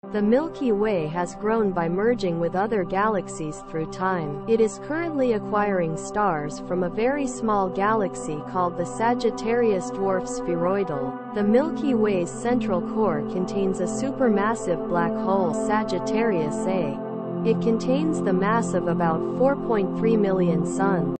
The Milky Way has grown by merging with other galaxies through time. It is currently acquiring stars from a very small galaxy called the Sagittarius dwarf spheroidal. The Milky Way's central core contains a supermassive black hole, Sagittarius A. It contains the mass of about 4.3 million suns.